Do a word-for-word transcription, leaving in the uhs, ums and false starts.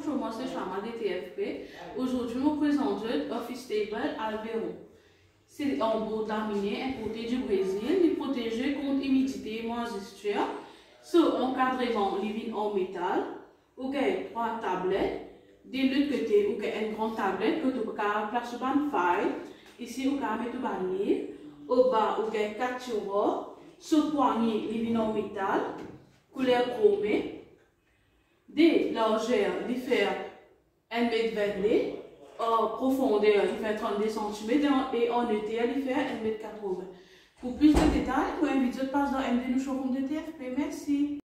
bonjour, moi c'est Chama de T F P. Aujourd'hui, je vous présente Office Table Alberon. C'est un bout laminé importé du Brésil, il est protégé contre humidité et moisissure. Sur un encadrement en métal, vous avez trois tablettes. De l'autre côté, vous avez une grande tablette que vous pouvez placer sur une file. Ici, vous pouvez mettre un livre. Au bas, vous avez quatre tiroirs. Sur le poignet, il en métal, couleur chromée. Des largeurs, il fait un mètre vingt, en profondeur, il fait trente-deux centimètres et en hauteur, il fait un mètre quatre-vingts. Pour plus de détails, vous invitez à passer dans M D nous showroom de T F P. Merci.